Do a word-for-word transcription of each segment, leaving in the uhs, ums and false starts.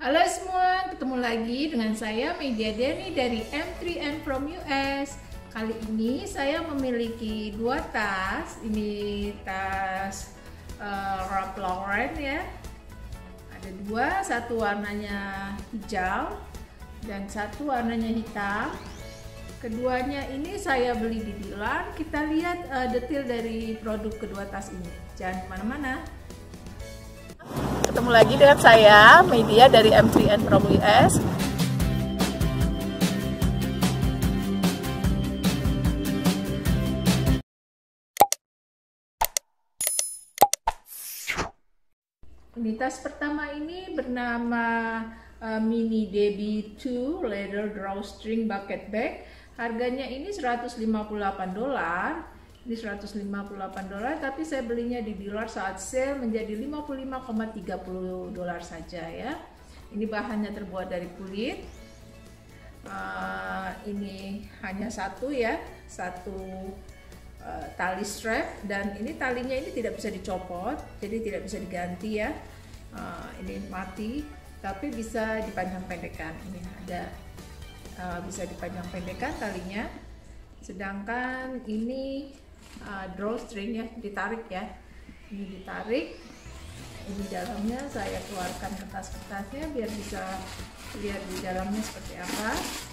Halo semua, ketemu lagi dengan saya Media Denny dari M three N from U S. Kali ini saya memiliki dua tas. Ini tas uh, Ralph Lauren ya. Ada dua, satu warnanya hijau dan satu warnanya hitam. Keduanya ini saya beli di dealer. Kita lihat uh, detail dari produk kedua tas ini. Jangan kemana-mana. Ketemu lagi dengan saya, Media dari M three N from U S. Ini tas pertama ini bernama uh, Mini Debbie two Leather Drawstring Bucket Bag. Harganya ini seratus lima puluh delapan dolar. Ini seratus lima puluh delapan dolar, tapi saya belinya di dealer saat sale menjadi lima puluh lima koma tiga puluh dolar saja ya. Ini bahannya terbuat dari kulit. Uh, ini hanya satu ya, satu uh, tali strap, dan ini talinya ini tidak bisa dicopot, jadi tidak bisa diganti ya. Uh, ini mati, tapi bisa dipanjang-pendekkan. Ini ada uh, bisa dipanjang-pendekkan talinya. Sedangkan ini Uh, drawstring ya, ditarik ya, ini ditarik. Ini dalamnya saya keluarkan kertas-kertasnya biar bisa lihat di dalamnya seperti apa.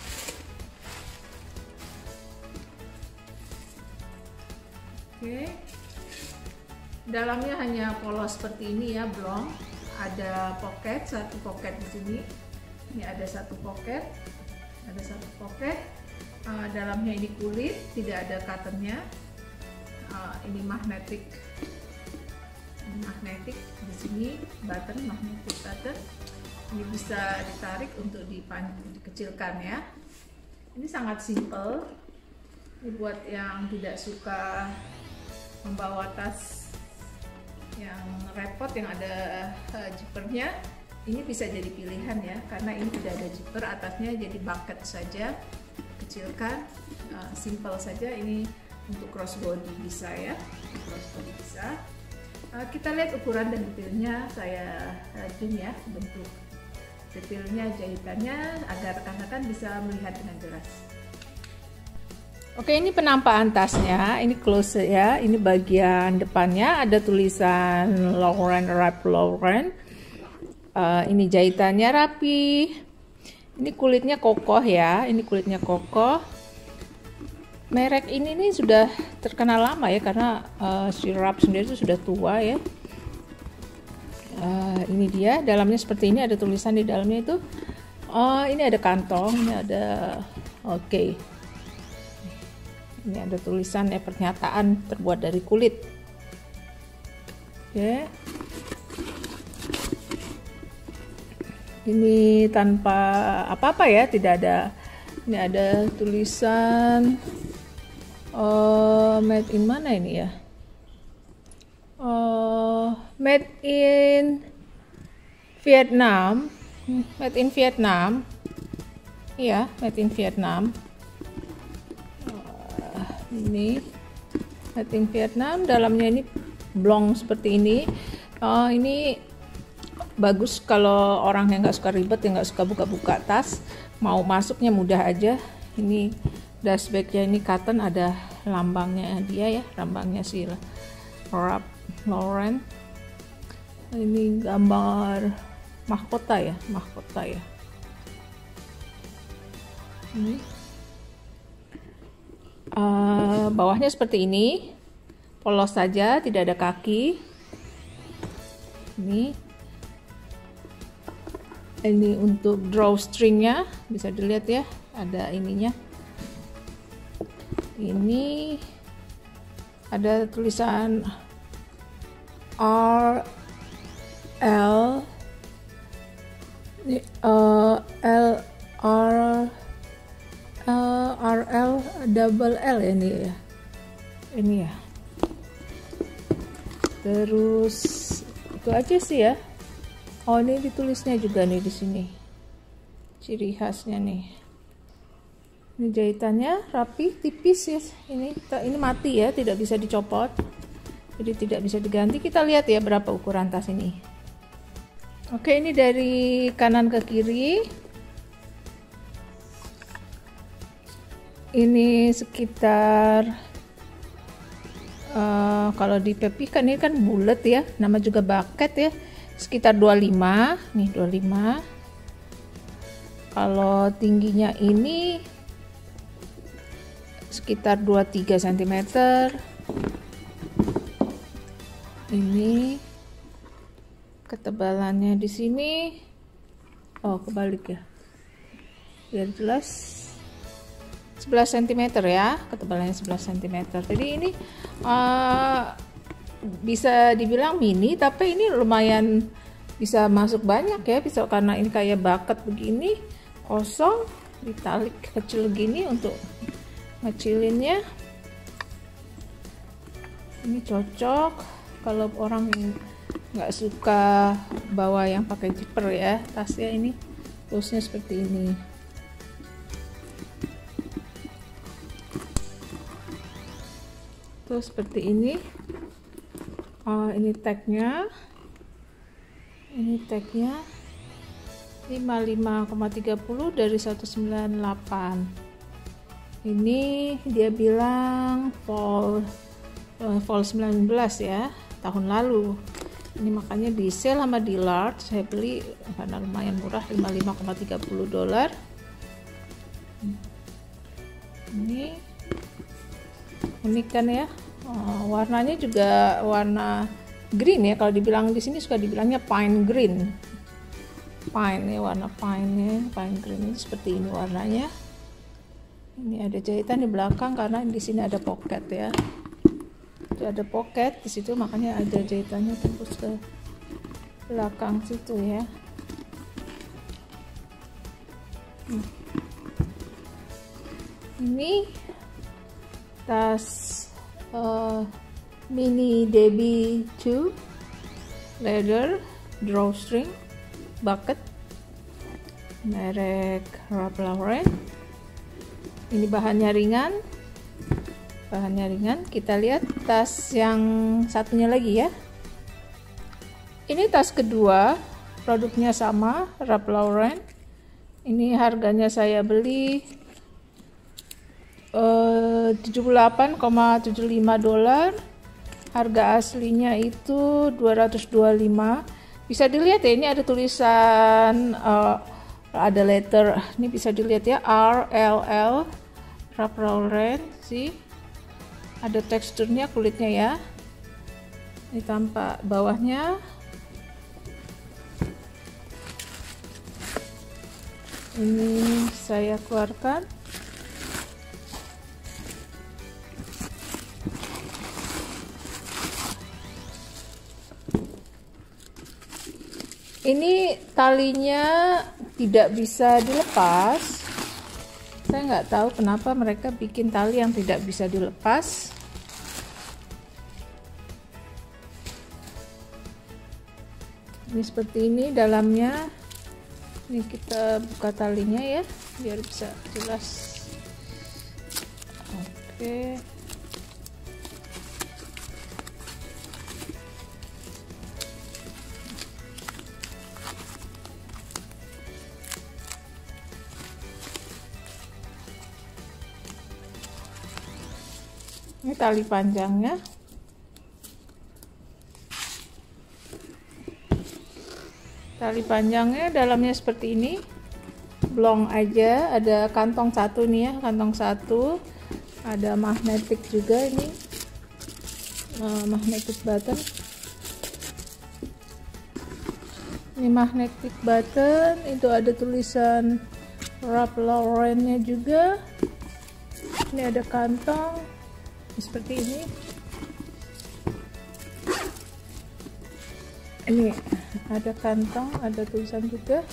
Oke, dalamnya hanya polos seperti ini ya, belum ada pocket, satu pocket di sini. Ini ada satu pocket, ada satu pocket. Uh, dalamnya ini kulit, tidak ada cottonnya. Uh, ini magnetic, ini magnetic di sini, button, magnetic button. Ini bisa ditarik untuk dikecilkan ya. Ini sangat simple. Ini buat yang tidak suka membawa tas yang repot, yang ada uh, zippernya. Ini bisa jadi pilihan ya, karena ini tidak ada zipper, atasnya jadi bucket saja, kecilkan, uh, simple saja. Ini untuk crossbody bisa ya, crossbody bisa. Uh, kita lihat ukuran dan detailnya, saya zoom ya, bentuk detailnya, jahitannya, agar rekan-rekan bisa melihat dengan jelas. Oke, ini penampakan tasnya, ini close ya, ini bagian depannya ada tulisan Lauren, Ralph Lauren. Uh, ini jahitannya rapi, ini kulitnya kokoh ya, ini kulitnya kokoh. Merek ini nih sudah terkenal lama ya, karena uh, si Ralph sendiri itu sudah tua ya. Uh, ini dia, dalamnya seperti ini, ada tulisan di dalamnya itu. Oh, ini ada kantong, ini ada, oke. Okay. Ini ada tulisan ya, pernyataan terbuat dari kulit. Oke. Okay. Ini tanpa apa-apa ya, tidak ada. Ini ada tulisan. Uh, made in mana ini ya? Uh, made in Vietnam, made in Vietnam, iya, made in Vietnam. Uh, ini made in Vietnam, dalamnya ini blong seperti ini. Uh, ini bagus kalau orang yang nggak suka ribet, yang nggak suka buka-buka tas, mau masuknya mudah aja. Ini dust bagnya ini cotton, ada lambangnya dia ya, lambangnya si Ralph Lauren. Ini gambar mahkota ya, mahkota ya. Ini uh, bawahnya seperti ini, polos saja, tidak ada kaki. Ini ini untuk drawstringnya, bisa dilihat ya, ada ininya. Ini ada tulisan R L uh, L R uh, R L double L ya, ini ya, ini ya. Terus itu aja sih ya. Oh, ini ditulisnya juga nih di sini, ciri khasnya nih. Ini jahitannya rapi, tipis ya. Ini ini mati ya, tidak bisa dicopot, jadi tidak bisa diganti. Kita lihat ya berapa ukuran tas ini. Oke, ini dari kanan ke kiri. Ini sekitar uh, kalau di Pepi kan ini kan bulat ya, nama juga bucket ya, sekitar dua puluh lima nih, dua puluh lima. Kalau tingginya ini sekitar dua puluh tiga sentimeter. Ini ketebalannya di sini, oh kebalik ya, biar jelas, sebelas sentimeter ya, ketebalannya sebelas sentimeter. Jadi ini uh, bisa dibilang mini, tapi ini lumayan bisa masuk banyak ya, bisa karena ini kayak bucket begini, kosong, ditalik kecil gini untuk ngecilinnya. Ini cocok kalau orang yang nggak suka bawa yang pakai zipper ya, tasnya ini terusnya seperti ini. Terus seperti ini. Oh, ini tagnya, ini tagnya lima puluh lima koma tiga puluh dari seratus sembilan puluh delapan. Ini dia bilang fall uh, fall sembilan belas ya, tahun lalu. Ini makanya di sale sama di large saya beli karena lumayan murah, lima puluh lima koma tiga puluh dolar. Ini unik kan ya, oh, warnanya juga warna green ya, kalau dibilang di sini suka dibilangnya pine green, pine ya, warna pine ya, pine green ini seperti ini warnanya. Ini ada jahitan di belakang karena di sini ada pocket ya, ada pocket di situ, makanya ada jahitannya tembus ke belakang situ ya. Hmm. Ini tas uh, mini Debbie two leather drawstring bucket merek Ralph Lauren. Ini bahannya ringan, bahannya ringan. Kita lihat tas yang satunya lagi ya. Ini tas kedua, produknya sama, Ralph Lauren. Ini harganya saya beli uh, tujuh puluh delapan koma tujuh lima dolar. Harga aslinya itu dua ratus dua puluh lima. Bisa dilihat ya, ini ada tulisan, uh, ada letter, ini bisa dilihat ya, R L L Ralph Lauren sih. Ada teksturnya kulitnya ya. Ini tampak bawahnya. Ini saya keluarkan. Ini talinya tidak bisa dilepas. Saya nggak tahu kenapa mereka bikin tali yang tidak bisa dilepas. Ini seperti ini dalamnya. Ini kita buka talinya ya, biar bisa jelas. Oke. Ini tali panjangnya. Tali panjangnya dalamnya seperti ini. Blong aja, ada kantong satu nih ya, kantong satu. Ada magnetic juga ini. Uh, magnetic button. Ini magnetic button, itu ada tulisan Ralph Lauren-nya juga. Ini ada kantong seperti ini. Ini ada kantong, ada tulisan juga.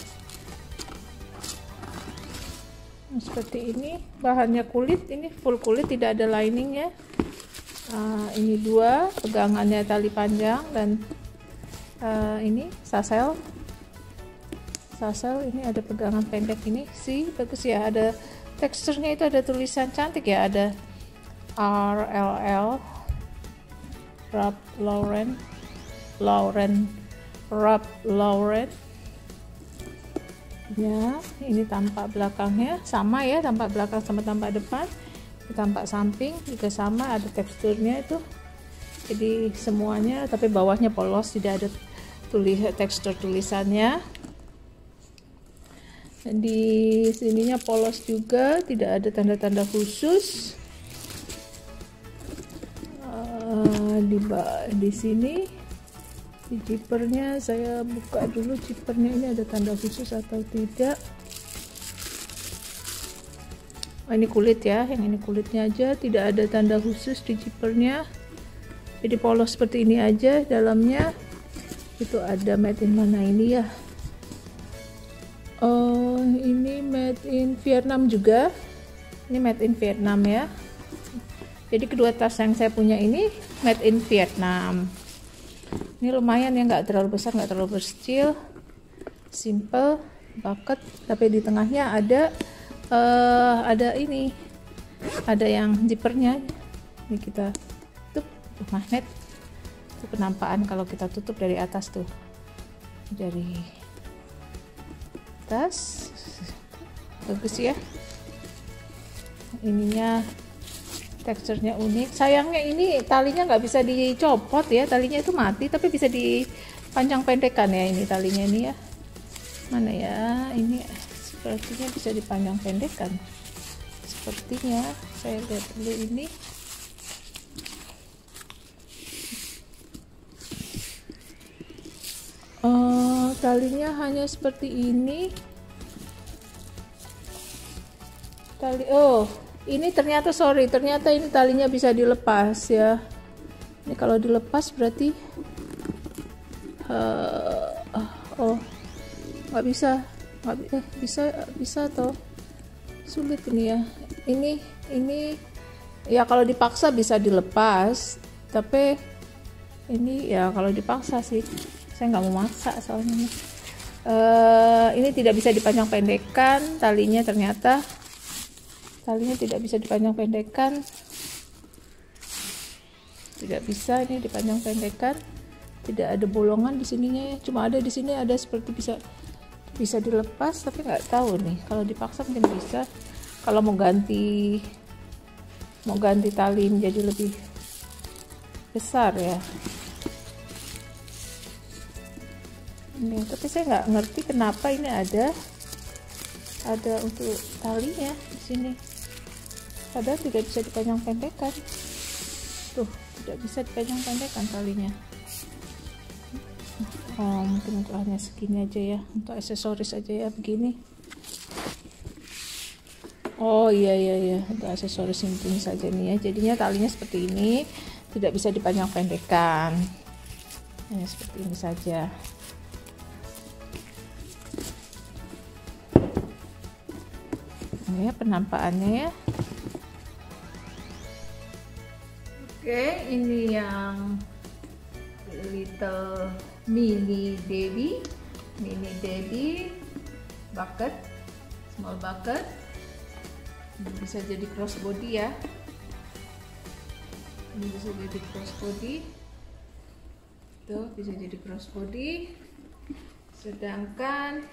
Seperti ini, bahannya kulit, ini full kulit, tidak ada lining ya. Uh, ini dua, pegangannya tali panjang, dan uh, ini sasel. Sasel ini ada pegangan pendek ini sih, bagus ya. Ada teksturnya, itu ada tulisan cantik ya, ada R L L Ralph Lauren Lauren Ralph Lauren ya. Ini tampak belakangnya sama ya, tampak belakang sama tampak depan. Tampak samping juga sama, ada teksturnya itu. Jadi semuanya, tapi bawahnya polos, tidak ada tulis tekstur tulisannya. Di sininya polos juga, tidak ada tanda-tanda khusus. Uh, di di sini di zippernya saya buka dulu, zippernya ini ada tanda khusus atau tidak. Oh, ini kulit ya, yang ini kulitnya aja, tidak ada tanda khusus di zippernya. Jadi polos seperti ini aja. Dalamnya itu ada made in mana ini ya? Oh, ini made in Vietnam juga. Ini made in Vietnam ya. Jadi kedua tas yang saya punya ini made in Vietnam. Ini lumayan ya, nggak terlalu besar, nggak terlalu kecil, simple bucket. Tapi di tengahnya ada uh, ada ini, ada yang zippernya. Ini kita tutup magnet. Itu penampakan kalau kita tutup dari atas tuh, dari atas bagus ya. Ininya teksturnya unik. Sayangnya ini talinya nggak bisa dicopot ya, talinya itu mati, tapi bisa dipanjang pendekkan ya. Ini talinya ini ya, mana ya, ini sepertinya bisa dipanjang pendekkan sepertinya. Saya lihat dulu ini. Uh, talinya hanya seperti ini. Tali, oh ini ternyata sorry, ternyata ini talinya bisa dilepas ya. Ini kalau dilepas berarti uh, uh, oh nggak bisa, nggak eh, bisa bisa toh, sulit ini ya. Ini ini ya kalau dipaksa bisa dilepas, tapi ini ya kalau dipaksa sih. Saya nggak mau maksa soalnya nih. Uh, ini tidak bisa dipanjang pendekkan talinya, ternyata talinya tidak bisa dipanjang pendekkan, tidak bisa ini dipanjang pendekkan. Tidak ada bolongan di sininya ya, cuma ada di sini ada seperti bisa bisa dilepas, tapi nggak tahu nih kalau dipaksa mungkin bisa. Kalau mau ganti mau ganti tali menjadi lebih besar ya. Ini, tapi saya nggak ngerti kenapa ini ada ada untuk talinya di sini, padahal tidak bisa dipanjang pendekkan. Tuh, tidak bisa dipanjang pendekkan talinya. Oh, mungkin untuk hanya segini aja ya, untuk aksesoris aja ya begini. Oh iya iya iya, untuk aksesoris ini saja nih ya. Jadinya talinya seperti ini, tidak bisa dipanjang pendekkan. Hanya seperti ini saja. Ya penampakannya ya. Oke, ini yang little mini baby mini baby bucket, small bucket. Ini bisa jadi crossbody ya, ini bisa jadi crossbody tuh, bisa jadi crossbody. Sedangkan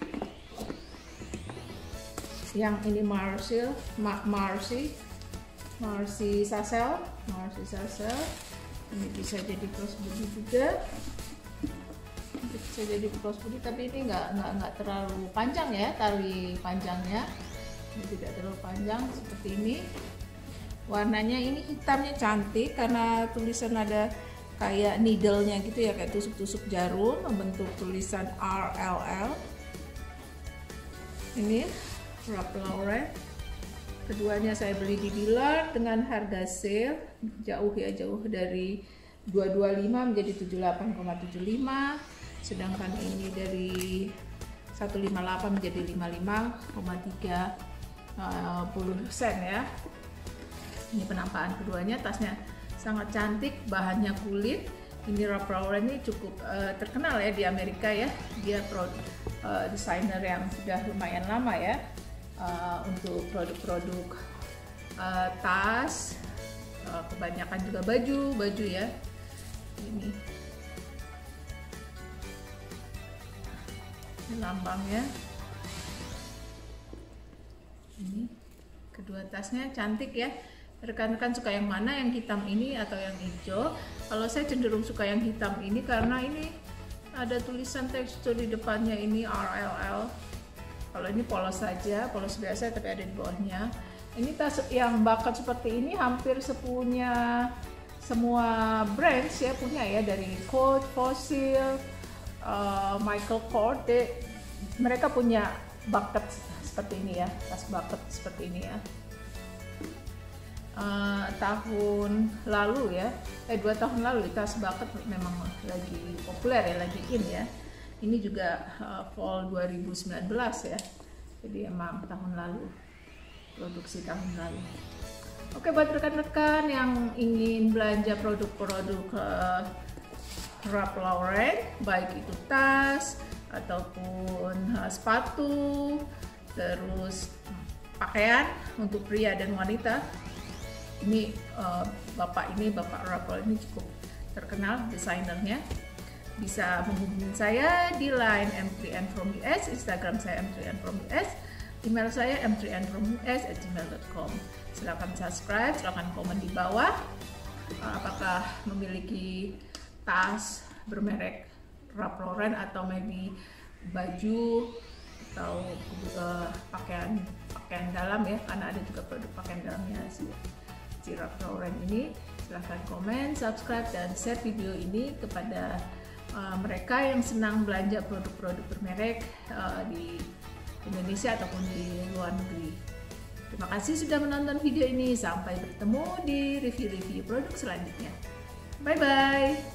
yang ini Marcy, Ma Marcy, Marcy Sasel, Marcy Sasel. Ini bisa jadi crossbody juga. Ini bisa jadi crossbody, tapi ini nggak nggak nggak terlalu panjang ya, tali panjangnya. Ini tidak terlalu panjang seperti ini. Warnanya ini hitamnya cantik karena tulisan ada kayak needle-nya gitu ya, kayak tusuk-tusuk jarum membentuk tulisan R L L. Ini Ralph Lauren. Keduanya saya beli di dealer dengan harga sale, jauh ya, jauh dari dua ratus dua puluh lima menjadi tujuh puluh delapan koma tujuh puluh lima, sedangkan ini dari seratus lima puluh delapan menjadi lima puluh lima koma tiga puluh sen ya. Ini penampakan keduanya, tasnya sangat cantik, bahannya kulit. Ini Ralph Lauren ini cukup uh, terkenal ya di Amerika ya, dia pro, uh, desainer yang sudah lumayan lama ya. Uh, untuk produk-produk uh, tas, uh, kebanyakan juga baju, baju ya. Ini, ini lambangnya. Ini kedua tasnya cantik ya. Rekan-rekan suka yang mana, yang hitam ini atau yang hijau? Kalau saya cenderung suka yang hitam ini karena ini ada tulisan tekstur di depannya ini R L L. Kalau ini polos saja, polos biasa tapi ada di bawahnya. Ini tas yang bucket seperti ini hampir sepunya semua brands ya punya ya, dari Coach, Fossil, uh, Michael Kors, de, mereka punya bucket seperti ini ya, tas bucket seperti ini ya. Uh, tahun lalu ya, eh dua tahun lalu tas bucket memang lagi populer ya, lagi in ya. Ini juga uh, fall dua ribu sembilan belas ya, jadi emang tahun lalu, produksi tahun lalu. Oke, buat rekan-rekan yang ingin belanja produk-produk uh, Ralph Lauren, baik itu tas ataupun uh, sepatu, terus pakaian untuk pria dan wanita. Ini uh, bapak ini bapak Ralph Lauren ini cukup terkenal desainernya. Bisa menghubungi saya di line m tiga n from u s, Instagram saya m tiga n from u s, email saya m tiga n from u s at gmail dot com. Silakan subscribe, silakan komen di bawah uh, apakah memiliki tas bermerek Ralph Lauren atau maybe baju atau uh, pakaian pakaian dalam ya, karena ada juga produk pakaian dalamnya sih. Ralph Lauren ini. Silahkan komen, subscribe, dan share video ini kepada uh, mereka yang senang belanja produk-produk bermerek uh, di Indonesia ataupun di luar negeri. Terima kasih sudah menonton video ini. Sampai bertemu di review-review produk selanjutnya. Bye bye.